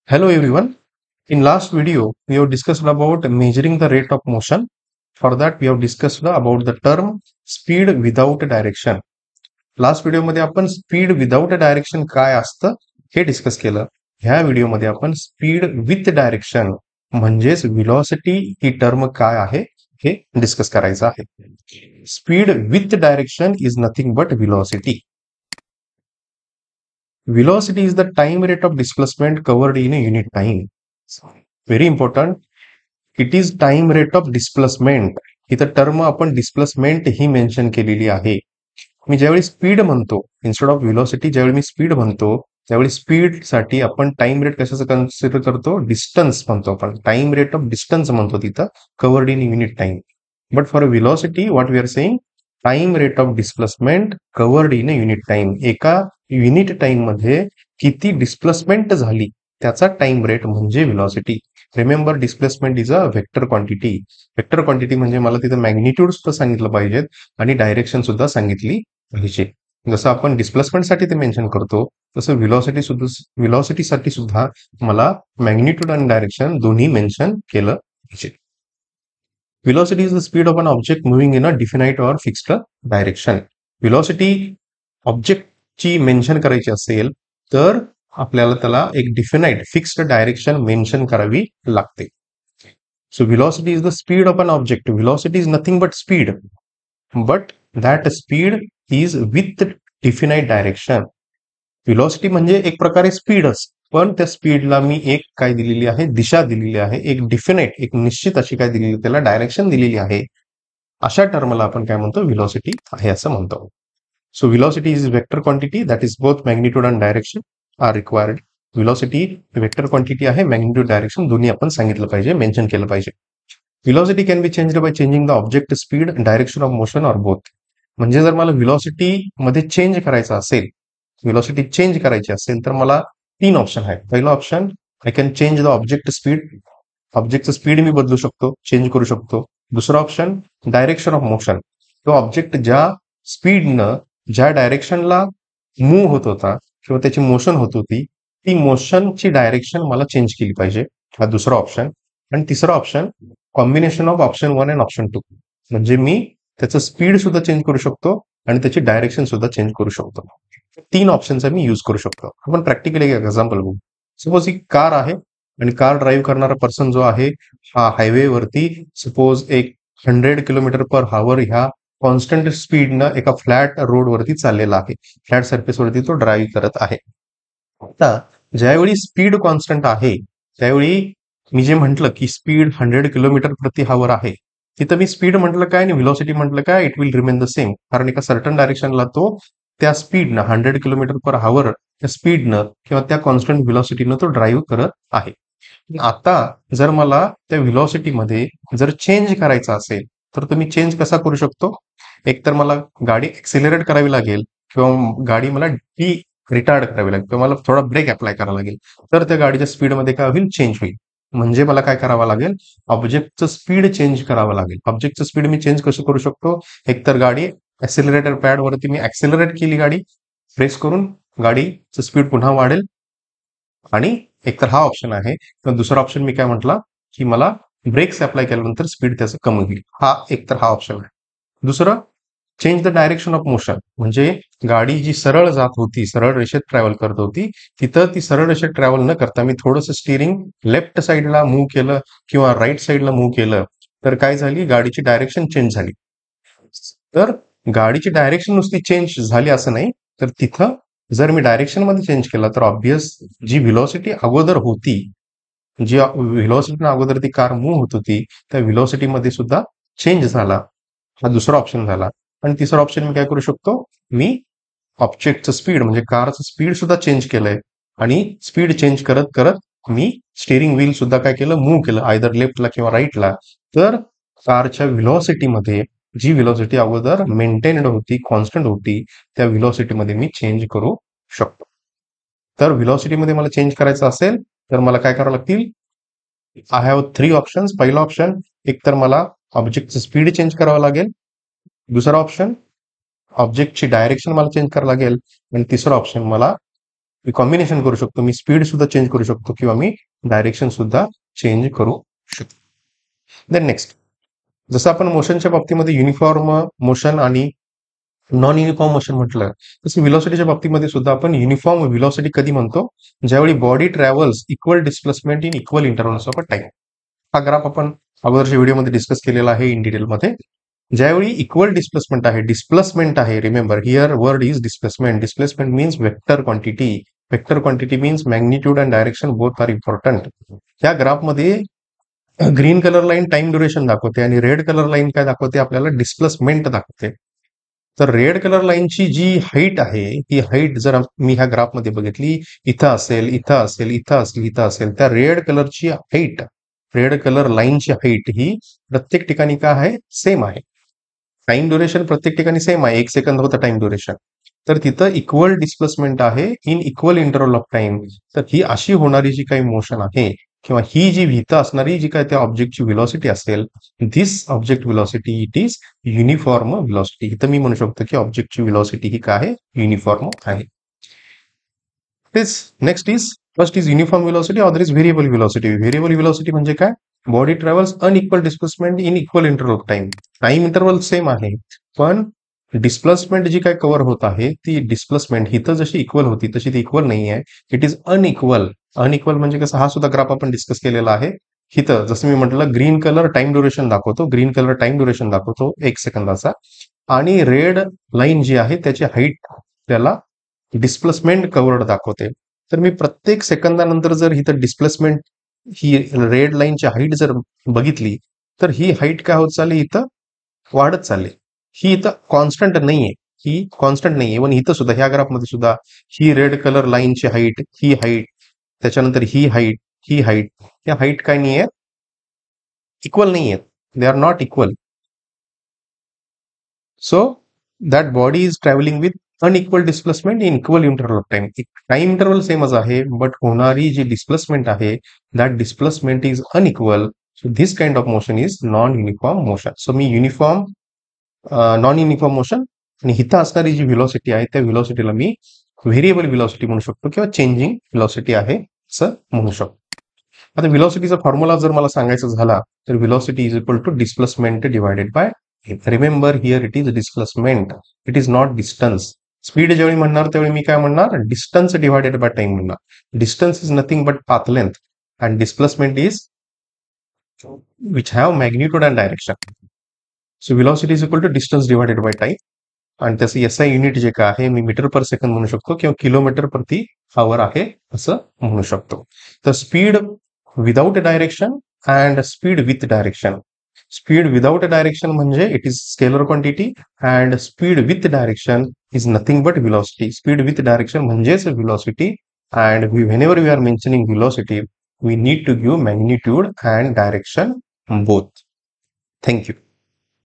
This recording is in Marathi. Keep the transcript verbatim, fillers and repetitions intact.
Hello everyone. In last video, we have discussed about measuring the rate of motion. For that, we have discussed about the term speed without direction. Last व्हिडिओमध्ये आपण स्पीड विदाउट डायरेक्शन काय असतं हे डिस्कस केलं. ह्या व्हिडिओमध्ये आपण स्पीड विथ डायरेक्शन म्हणजेच व्हिलॉसिटी ही टर्म काय आहे हे डिस्कस करायचं आहे. Speed with direction is nothing but velocity. Velocity is the time rate of displacement covered in a unit time. Very important. It is time rate of displacement. इथं टर्म आपण डिस्प्लेसमेंट ही मेन्शन केलेली आहे. मी ज्यावेळी स्पीड म्हणतो इन्स्टेड ऑफ व्हिलॉसिटी, ज्यावेळी मी स्पीड म्हणतो त्यावेळी स्पीड साठी आपण टाइम रेट कशाचं कन्सिडर करतो, डिस्टन्स म्हणतो आपण. टाइम रेट ऑफ डिस्टन्स म्हणतो तिथं, covered in unit time. But for velocity what we are saying, time rate of displacement covered in a unit time. एका युनिट टाइम मध्ये किती डिस्प्लेसमेंट झाली त्याचा टाइम रेट म्हणजे velocity. Remember, displacement is a vector quantity. Vector quantity म्हणजे मला तिथं मॅग्निट्यूड सुद्धा सांगितलं पाहिजेत आणि डायरेक्शन सुद्धा सांगितली पाहिजे. जसं आपण डिस्प्लेसमेंटसाठी ते मेन्शन करतो तसं व्हिलॉसिटी सुद्धा व्हिलॉसिटीसाठी सुद्धा मला मॅग्निट्यूड आणि डायरेक्शन दोन्ही मेन्शन केलं पाहिजे. Velocity is the speed of an object moving in a definite or fixed direction. Velocity object ची मेन्शन करायची असेल तर आपल्याला त्याला एक डिफिनाइट फिक्स्ड डायरेक्शन मेन्शन करावी लागते. So velocity is the speed of an object. Velocity is nothing but speed, but that speed is with definite direction. Velocity म्हणजे एक प्रकारे स्पीडच, पण त्या स्पीडला मी एक काय दिलेली आहे, दिशा दिलेली आहे, एक डिफिनाइट एक निश्चित अशी काय दिलेली, त्याला डायरेक्शन दिलेली आहे. अशा टर्मला आपण काय म्हणतो, व्हिलॉसिटी आहे असं म्हणतो. So velocity is vector quantity that is both magnitude and direction are required. Velocity vector quantity आहे, मॅग्निट्यूड डायरेक्शन दोन्ही आपण सांगितलं पाहिजे, मेन्शन केलं पाहिजे. Velocity can be changed by changing the object speed, direction of motion or both. म्हणजे जर मला व्हिलॉसिटी मध्ये चेंज करायचं असेल, व्हिलॉसिटी चेंज करायची असेल तर मला तीन ऑप्शन आहेत. पहिलं option, I can change the object speed. ऑब्जेक्टचं स्पीड मी बदलू शकतो, चेंज करू शकतो. दुसरं ऑप्शन, डायरेक्शन ऑफ मोशन. तो ऑब्जेक्ट ज्या स्पीडनं ज्या डायरेक्शनला मूव्ह होत होता किंवा त्याची मोशन होत होती ती मोशनची डायरेक्शन मला चेंज केली पाहिजे. हा दुसरा ऑप्शन. आणि तिसरा option, combination of option one and option two. म्हणजे मी त्याचं स्पीड सुद्धा चेंज करू शकतो आणि त्याची डायरेक्शन सुद्धा चेंज करू शकतो. तीन ऑप्शनचा मी यूज करू शकतो. आपण प्रॅक्टिकली एक एक्झाम्पल बघू. सपोज ही कार आहे आणि कार ड्राईव्ह करणारा पर्सन जो आहे हा हायवेवरती सपोज एक हंड्रेड किलोमीटर पर हावर ह्या कॉन्स्टंट स्पीडनं एका फ्लॅट रोडवरती चाललेला आहे, फ्लॅट सरफेसवरती तो ड्राईव्ह करत आहे. आता ज्यावेळी स्पीड कॉन्स्टंट आहे त्यावेळी मी जे म्हटलं की स्पीड हंड्रेड किलोमीटर प्रति हावर आहे, तिथं मी स्पीड म्हटलं काय आणि व्हिलॉसिटी म्हटलं काय, it will remain the same. कारण एका सर्टन डायरेक्शनला तो त्या स्पीडनं हंड्रेड किलोमीटर पर हावर त्या स्पीडनं किंवा त्या कॉन्स्टंट व्हिलॉसिटीनं तो ड्राईव्ह करत आहे. आता जर मला त्या व्हिलॉसिटीमध्ये जर चेंज करायचा असेल तर तुम्ही चेंज कसा करू शकतो, एक तर मला गाडी एक्सेलरेट करावी लागेल किंवा गाडी मला डी रिटार्ड करावी लागेल किंवा मला थोडा ब्रेक अप्लाय करावा लागेल, तर त्या गाडीच्या स्पीडमध्ये काय होईल, चेंज होईल. म्हणजे मला काय करावं लागेल, ऑब्जेक्टचं स्पीड चेंज करावं लागेल. ऑब्जेक्टचं स्पीड मी चेंज कसं करू शकतो, एकतर गाडी ऍक्सेलरेटर पॅडवरती मी ऍक्सेलरेट केली, गाडी प्रेस करून गाडीचं स्पीड पुन्हा वाढेल. आणि एकतर हा ऑप्शन आहे. तर दुसरा ऑप्शन मी काय म्हटला की मला ब्रेक्स अप्लाय केल्यानंतर स्पीड त्याचं कमी होईल. हा एकतर हा ऑप्शन आहे. दुसरं, change the direction of motion. म्हणजे गाडी जी सरळ जात होती, सरळ रेषेत ट्रॅव्हल करत होती, तिथं ती सरळ रेषेत ट्रॅव्हल न करता मी थोडंसं स्टिअरिंग लेफ्ट साईडला मूव्ह केलं किंवा राईट साईडला मूव्ह केलं तर काय झाली, गाडीची डायरेक्शन चेंज झाली. तर गाडीची डायरेक्शन नुसती चेंज झाली असं नाही, तर तिथं जर मी डायरेक्शन मध्ये चेंज केला तर ऑब्वियस जी व्हिलॉसिटी अगोदर होती, जी व्हिलॉसिटी अगोदर ती कार मूव्ह होत होती त्या व्हिलॉसिटीमध्ये सुद्धा चेंज झाला. हा दुसरा ऑप्शन झाला. आणि तिसरा ऑप्शन मी काय करू शकतो, मी ऑब्जेक्टचं स्पीड म्हणजे कारचं स्पीड सुद्धा चेंज केलंय आणि स्पीड चेंज करत करत मी स्टिअरिंग व्हील सुद्धा काय केलं, मूव्ह केलं आयदर लेफ्टला किंवा राईटला. तर कारच्या व्हिलॉसिटीमध्ये जी व्हिलॉसिटी अगोदर मेंटेन्ड होती, कॉन्स्टंट होती, त्या व्हिलॉसिटीमध्ये मी चेंज करू शकतो. तर व्हिलॉसिटीमध्ये मला चेंज करायचं असेल तर मला काय करावं लागतील, आय हॅव थ्री ऑप्शन्स. पहिला ऑप्शन, एक तर मला ऑब्जेक्टचं स्पीड चेंज करावं लागेल. दुसरा ऑप्शन, ऑब्जेक्टची डायरेक्शन मला चेंज करावं लागेल. आणि तिसरा ऑप्शन, मला मी कॉम्बिनेशन करू शकतो, मी स्पीड सुद्धा चेंज करू शकतो किंवा मी डायरेक्शन सुद्धा चेंज करू शकतो. देन नेक्स्ट, जसं आपण मोशनच्या बाबतीमध्ये युनिफॉर्म मोशन आणि नॉन युनिफॉर्म मोशन म्हटलं, तसं व्हिलॉसिटीच्या बाबतीमध्ये सुद्धा आपण युनिफॉर्म व्हिलॉसिटी कधी म्हणतो, ज्यावेळी body travels equal displacement in equal intervals of a time. हा ग्राफ आपण अगोदरच्या व्हिडिओमध्ये डिस्कस केलेला आहे इन डिटेलमध्ये. ज्यावेळी इक्वल डिस्प्लेसमेंट आहे, डिस्प्लेसमेंट आहे, remember here word is displacement. Displacement means vector quantity. Vector quantity means magnitude and direction both are important. या ग्राफमध्ये green colour line time duration दाखवते आणि रेड कलर लाईन काय दाखवते, आपल्याला डिस्प्लेसमेंट दाखवते. तर रेड कलर लाईनची जी हाईट आहे, ही हाईट जर मी ह्या ग्राफमध्ये बघितली, इथं असेल, इथं असेल, इथं असेल, इथं असेल, त्या रेड कलरची हाईट, रेड कलर लाईनची हाईट ही प्रत्येक ठिकाणी काय आहे, सेम आहे. टाइम ड्युरेशन प्रत्येक ठिकाणी सेम आहे, एक सेकंद होतं टाइम ड्युरेशन. तर तिथं इक्वल डिस्प्लेसमेंट आहे in equal interval of time. तर ही अशी होणारी जी काही मोशन आहे किंवा ही जी भीत असणारी जी काय त्या ऑब्जेक्टची व्हिलॉसिटी असेल, this object velocity it is uniform velocity. इथं मी म्हणू शकतो की ऑब्जेक्टची व्हिलॉसिटी ही काय आहे, युनिफॉर्म आहे. तेच next is first is uniform velocity, other is variable velocity. Variable velocity म्हणजे काय, body travels unequal displacement in equal interval of time. Time interval same आहे, पण डिस्प्लेसमेंट जी काय कव्हर होत आहे, ती डिस्प्लेसमेंट हिथं जशी इक्वल होती तशी ती इक्वल नाही आहे. It is unequal. अनइक्वल म्हणजे कसं, हा सुद्धा ग्राफ आपण डिस्कस केलेला आहे. हिथं जसं मी म्हटलं, ग्रीन कलर टाइम ड्युरेशन दाखवतो, ग्रीन कलर टाइम ड्युरेशन दाखवतो एक सेकंदाचा, आणि रेड लाईन जी आहे त्याची हाईट त्याला डिस्प्लेसमेंट कव्हर्ड दाखवते. तर मी प्रत्येक सेकंदानंतर जर इथं डिस्प्लेसमेंट ही रेड लाईनची हाईट जर बघितली, तर ही हाईट काय होत चालली, इथं वाढत चालली. ही इथं कॉन्स्टंट नाहीये, ही कॉन्स्टंट नाहीये. इव्हन इथं सुद्धा ह्या ग्राफमध्ये सुद्धा ही रेड कलर लाईनची हाईट, ही हाईट, त्याच्यानंतर ही हाईट, ही हाईट, या हाईट काय नाहीये, इक्वल नाहीये. They are not equal. So that body is travelling with unequal displacement in equal interval of time. Time interval सेमच आहे, बट होणारी जी डिस्प्लेसमेंट आहे, that displacement is unequal. So this kind of motion is non uniform motion. So मी युनिफॉर्म नॉन युनिफॉर्म मोशन आणि हिथं असणारी जी व्हिलॉसिटी आहे, त्या व्हिलॉसिटीला मी व्हेरिएबल व्हिलॉसिटी म्हणू शकतो किंवा चेंजिंग व्हिलॉसिटी आहे असं म्हणू शकतो. आता व्हिलॉसिटीचा फॉर्म्युला जर मला सांगायचा झाला, तर velocity is equal to displacement divided by. Remember here it is displacement, it is not distance. Speed ज्यावेळी म्हणणार त्यावेळी मी काय म्हणणार, डिस्टन्स डिवायडेड बाय टाइम म्हणणार. Distance is nothing but path length and displacement is which have magnitude and direction. So velocity is equal to distance divided by time, आणि त्याचं एस आय युनिट जे काय आहे, मी मीटर पर सेकंद म्हणू शकतो किंवा किलोमीटर प्रति आवर आहे असं म्हणू शकतो. तर speed without direction and speed with direction. Speed without direction म्हणजे it is scalar quantity, and speed with direction is nothing but velocity. Speed with direction म्हणजेच velocity, and whenever we are mentioning velocity we need to give magnitude and direction both. Thank you.